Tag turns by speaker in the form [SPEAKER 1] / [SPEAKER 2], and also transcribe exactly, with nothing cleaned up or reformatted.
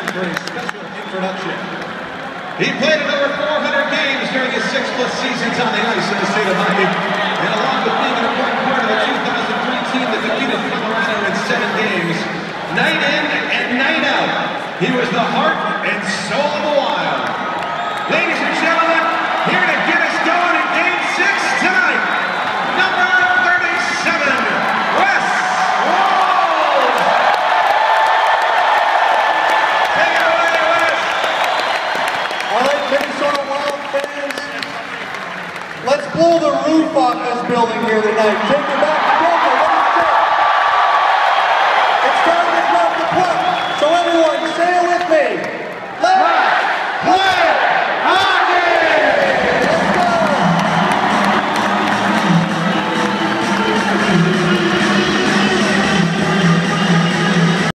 [SPEAKER 1] time for a special introduction. He played in over four hundred games during his six plus seasons on the ice in the state of hockey, and along with being an important part of the two thousand three team that defeated Colorado in seven games, night in and night out, he was the heart and soul of the Wild. Ladies and gentlemen, here to get us going in Game Six tonight, number thirty-seven, Wes Walz. Take it away, Wes.
[SPEAKER 2] All right, Minnesota Wild fans, let's blow the roof off this building here tonight. Take it back.